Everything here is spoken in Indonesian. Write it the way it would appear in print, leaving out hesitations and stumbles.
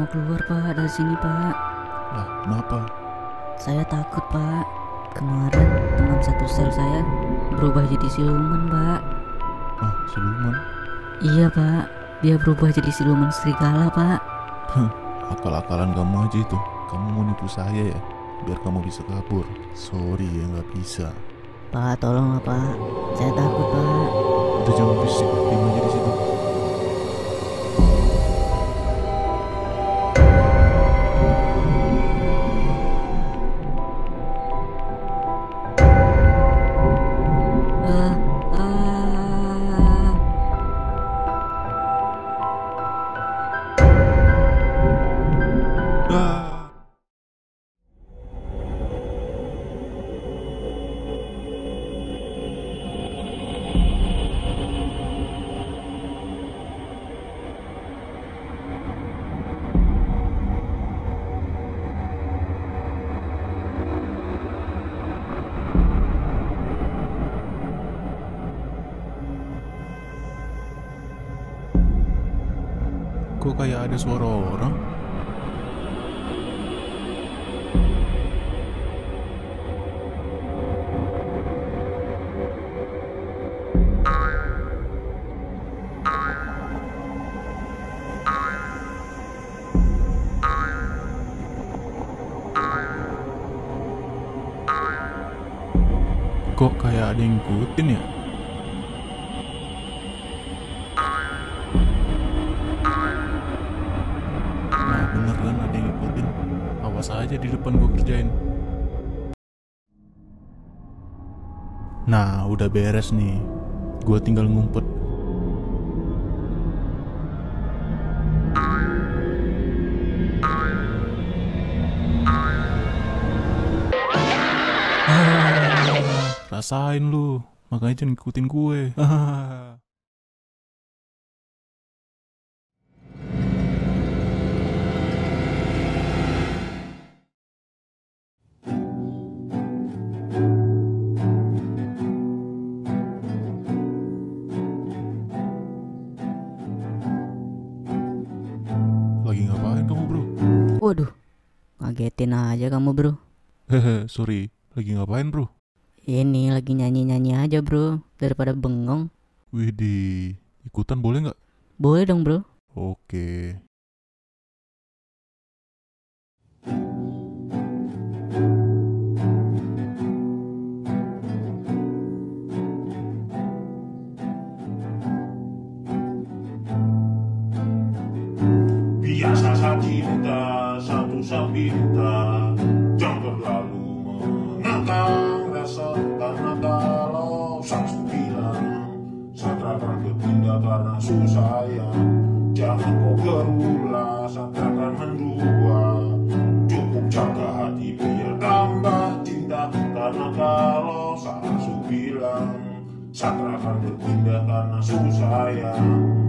keluar Pak dari sini Pak. Lah, kenapa? Saya takut Pak. Kemarin teman satu sel saya berubah jadi siluman Pak. Ah, siluman? Iya Pak, dia berubah jadi siluman serigala Pak. Akal-akalan kamu aja itu. Kamu mau nipu saya ya? Biar kamu bisa kabur. Sorry ya, gak bisa. Pak, tolonglah Pak. Saya takut Pak. Udah jangan berisik, diam aja di situ. Ah, ah. Ah. Kok kayak ada suara orang? Kok kayak ada yang ngikutin ya? Nah bener kan ada yang ngikutin. Awas aja di depan gua kerjain. Nah udah beres nih. Gua tinggal ngumpet. Rasain lu. Makanya jangan ngikutin gue. Lagi ngapain kamu bro? Waduh, ngagetin aja kamu bro. Hehe, sorry. Lagi ngapain bro? Ini lagi nyanyi-nyanyi aja bro, daripada bengong. Widih, ikutan boleh nggak? Boleh dong bro. Oke. Biasa saja cinta satu sabita, jangan terlalu mengekang rasa, karena kalau sang bilang Satra akan bertindak karena susah ya. Jangan kau berulah, Satra akan mendua. Cukup jaga hati biar tambah cinta, karena kalau sang bilang Satra akan bertindak karena susah ya.